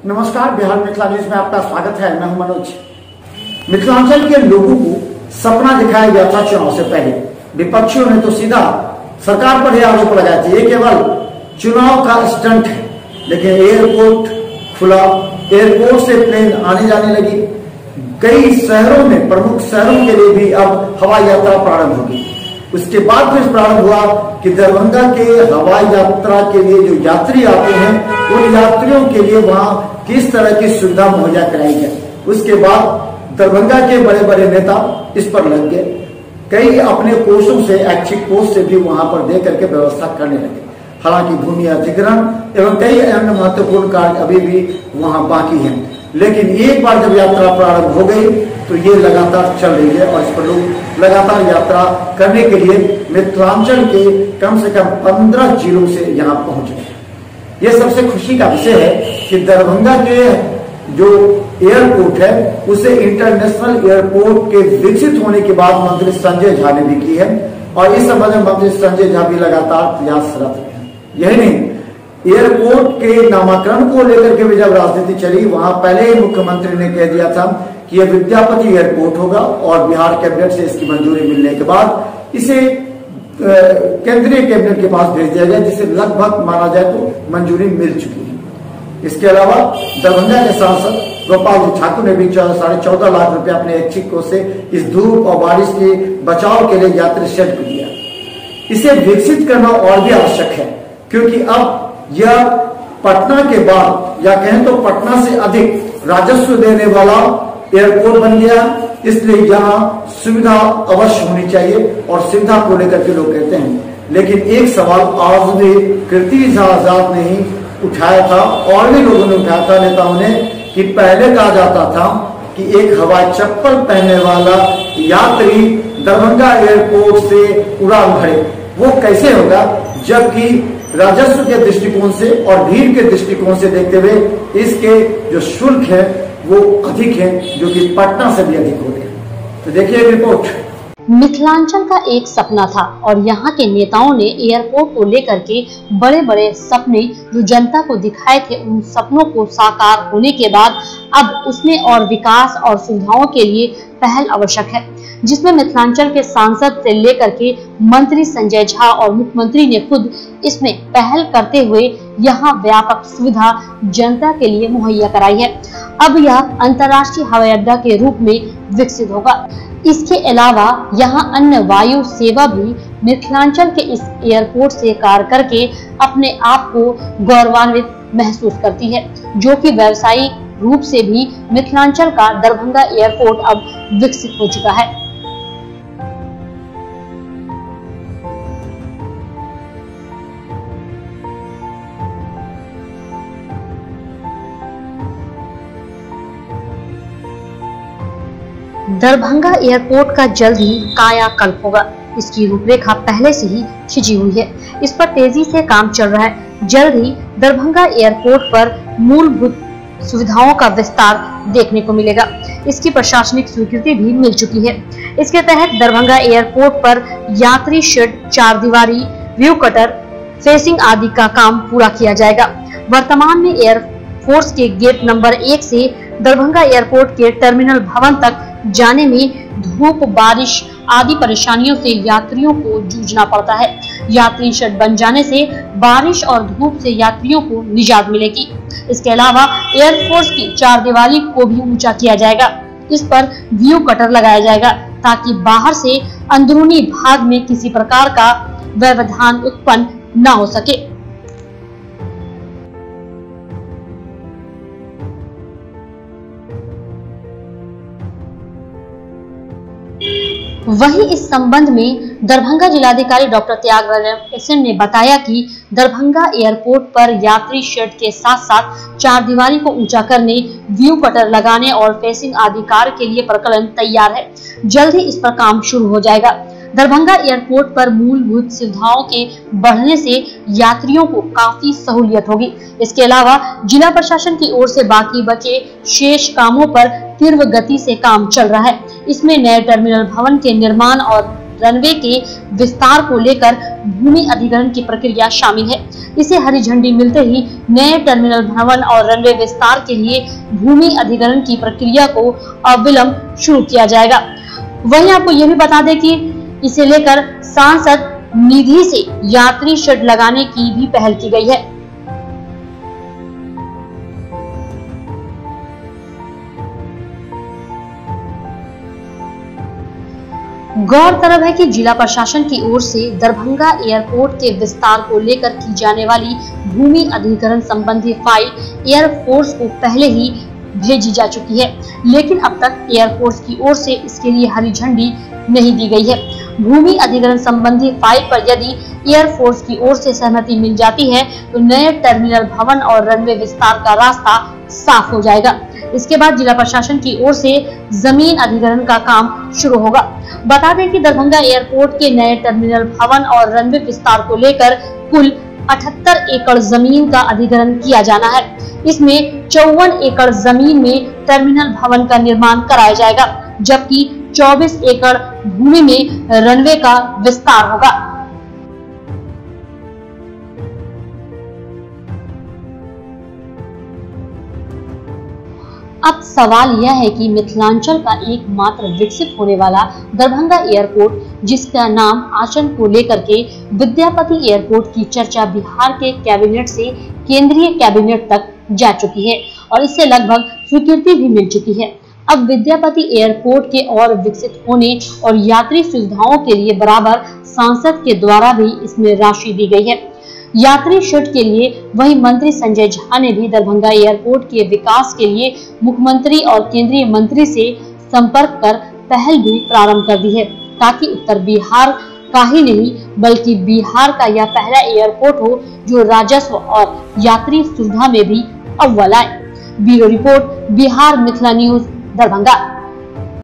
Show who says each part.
Speaker 1: नमस्कार, बिहार मिथिला न्यूज में आपका स्वागत है। मैं हूं मनोज। मिथिलांचल के लोगों को सपना दिखाया गया था चुनाव से पहले। विपक्षियों ने तो सीधा सरकार पर यह आरोप लगाया था, ये केवल चुनाव का स्टंट है। लेकिन एयरपोर्ट खुला, एयरपोर्ट से प्लेन आने जाने लगी। कई शहरों में, प्रमुख शहरों के लिए भी अब हवाई यात्रा प्रारंभ होगी। उसके बाद फिर प्रारंभ हुआ कि दरभंगा के हवाई यात्रा के लिए जो यात्री आते हैं उन यात्रियों के लिए वहां किस तरह की सुविधा मुहैया कराई जाए। उसके बाद दरभंगा के बड़े बड़े नेता इस पर लग गए। कई अपने कोषों से, ऐच्छिक कोष से भी वहां पर दे करके व्यवस्था करने लगे। हालांकि भूमि अधिग्रहण एवं कई अन्य महत्वपूर्ण कार्य अभी भी वहां बाकी हैं। लेकिन एक बार जब यात्रा प्रारंभ हो गई तो ये लगातार चल रही है और इस पर लोग लगातार यात्रा करने के लिए मिथिलांचल के कम से कम 15 जिलों से यहाँ पहुंच गए। ये सबसे खुशी का विषय है कि दरभंगा के जो एयरपोर्ट है उसे इंटरनेशनल एयरपोर्ट के विकसित होने के बाद मंत्री संजय झा ने भी की है और इस संबंध में मंत्री संजय झा भी लगातार प्रयासरत है। यही नहीं, एयरपोर्ट के नामकरण को लेकर के भी जब राजनीति चली, वहां पहले ही मुख्यमंत्री ने कह दिया था कि यह विद्यापति एयरपोर्ट होगा और बिहार कैबिनेट से इसकी मंजूरी मिलने के बाद इसे केंद्रीय कैबिनेट के पास भेज दिया गया, जिसे लगभग माना जाए तो मंजूरी मिल चुकी है। इसके अलावा दरभंगा के सांसद गोपाल जी ठाकुर ने भी 14.5 लाख रुपए अपने ऐच्छिक कोष से इस धूप और बारिश के बचाव के लिए यात्री शेड को दिया। इसे विकसित करना और भी आवश्यक है, क्योंकि अब यह पटना के बाद या कहें तो पटना से अधिक राजस्व देने वाला एयरपोर्ट बन गया। इसलिए यहाँ सुविधा अवश्य होनी चाहिए और सुविधा को लेकर के लोग कहते हैं। लेकिन एक सवाल आज भी कीर्ति आजाद ने ही उठाया था और भी लोगों ने उठाया था, नेताओं ने, कि पहले कहा जाता था कि एक हवाई चप्पल पहनने वाला यात्री दरभंगा एयरपोर्ट से उड़ान भरे। वो कैसे होगा, जबकि राजस्व के दृष्टिकोण से और भीड़ के दृष्टिकोण से देखते हुए इसके जो शुल्क है वो अधिक है, जो कि पटना से भी अधिक होते हैं। तो देखिए रिपोर्ट।
Speaker 2: मिथिलांचल का एक सपना था और यहाँ के नेताओं ने एयरपोर्ट को लेकर के बड़े बड़े सपने जो जनता को दिखाए थे, उन सपनों को साकार होने के बाद अब उसमें और विकास और सुविधाओं के लिए पहल आवश्यक है, जिसमें मिथिलांचल के सांसद से लेकर के मंत्री संजय झा और मुख्यमंत्री ने खुद इसमें पहल करते हुए यहाँ व्यापक सुविधा जनता के लिए मुहैया कराई है। अब यह अंतर्राष्ट्रीय हवाई अड्डा के रूप में विकसित होगा। इसके अलावा यहाँ अन्य वायु सेवा भी मिथिलांचल के इस एयरपोर्ट से कार्य करके अपने आप को गौरवान्वित महसूस करती है, जो कि व्यावसायिक रूप से भी मिथिलांचल का दरभंगा एयरपोर्ट अब विकसित हो चुका है। दरभंगा एयरपोर्ट का जल्द ही कायाकल्प होगा। इसकी रूपरेखा पहले से ही खिंची हुई है, इस पर तेजी से काम चल रहा है। जल्द ही दरभंगा एयरपोर्ट पर मूलभूत सुविधाओं का विस्तार देखने को मिलेगा। इसकी प्रशासनिक स्वीकृति भी मिल चुकी है। इसके तहत दरभंगा एयरपोर्ट पर यात्री शेड, 4 दीवारी, व्यू कटर, फेसिंग आदि का काम पूरा किया जाएगा। वर्तमान में एयरफोर्स के गेट नंबर 1 से दरभंगा एयरपोर्ट के टर्मिनल भवन तक जाने में धूप, बारिश आदि परेशानियों से यात्रियों को जूझना पड़ता है। यात्री शेड बन जाने से बारिश और धूप से यात्रियों को निजात मिलेगी। इसके अलावा एयरफोर्स की 4 दीवारी को भी ऊंचा किया जाएगा। इस पर व्यू कटर लगाया जाएगा ताकि बाहर से अंदरूनी भाग में किसी प्रकार का व्यवधान उत्पन्न न हो सके। वहीं इस संबंध में दरभंगा जिलाधिकारी डॉक्टर त्यागराजन एसएन ने बताया कि दरभंगा एयरपोर्ट पर यात्री शेड के साथ साथ 4 दीवारी को ऊंचा करने, व्यू कटर लगाने और फेसिंग आदि कार्य के लिए प्रकलन तैयार है। जल्द ही इस पर काम शुरू हो जाएगा। दरभंगा एयरपोर्ट पर मूलभूत सुविधाओं के बढ़ने से यात्रियों को काफी सहूलियत होगी। इसके अलावा जिला प्रशासन की ओर से बाकी बचे शेष कामों पर तीव्र गति से काम चल रहा है। इसमें नए टर्मिनल भवन के निर्माण और रनवे के विस्तार को लेकर भूमि अधिग्रहण की प्रक्रिया शामिल है। इसे हरी झंडी मिलते ही नए टर्मिनल भवन और रनवे विस्तार के लिए भूमि अधिग्रहण की प्रक्रिया को अविलंब शुरू किया जाएगा। वहीं आपको यह भी बता दें कि इसे लेकर सांसद निधि से यात्री शेड लगाने की भी पहल की गई है। गौरतलब है कि जिला प्रशासन की ओर से दरभंगा एयरपोर्ट के विस्तार को लेकर की जाने वाली भूमि अधिग्रहण संबंधी फाइल एयरफोर्स को पहले ही भेजी जा चुकी है, लेकिन अब तक एयरफोर्स की ओर से इसके लिए हरी झंडी नहीं दी गई है। भूमि अधिग्रहण संबंधी फाइल पर यदि एयरफोर्स की ओर से सहमति मिल जाती है तो नए टर्मिनल भवन और रनवे विस्तार का रास्ता साफ हो जाएगा। इसके बाद जिला प्रशासन की ओर से जमीन अधिग्रहण का काम शुरू होगा। बता दें कि दरभंगा एयरपोर्ट के नए टर्मिनल भवन और रनवे विस्तार को लेकर कुल 78 एकड़ जमीन का अधिग्रहण किया जाना है। इसमें 54 एकड़ जमीन में टर्मिनल भवन का निर्माण कराया जाएगा, जबकि 24 एकड़ भूमि में रनवे का विस्तार होगा। अब सवाल यह है कि मिथिलांचल का एकमात्र विकसित होने वाला दरभंगा एयरपोर्ट, जिसका नाम आचरण को लेकर के विद्यापति एयरपोर्ट की चर्चा बिहार के कैबिनेट से केंद्रीय कैबिनेट तक जा चुकी है और इससे लगभग स्वीकृति भी मिल चुकी है। अब विद्यापति एयरपोर्ट के और विकसित होने और यात्री सुविधाओं के लिए बराबर सांसद के द्वारा भी इसमें राशि दी गई है। यात्री शेड के लिए वही मंत्री संजय झा ने भी दरभंगा एयरपोर्ट के विकास के लिए मुख्यमंत्री और केंद्रीय मंत्री से संपर्क कर पहल भी प्रारंभ कर दी है, ताकि उत्तर बिहार का ही नहीं बल्कि बिहार का यह पहला एयरपोर्ट हो जो राजस्व और यात्री सुविधा में भी अव्वल आए। Bureau report, Bihar Mithila news, Darbhanga.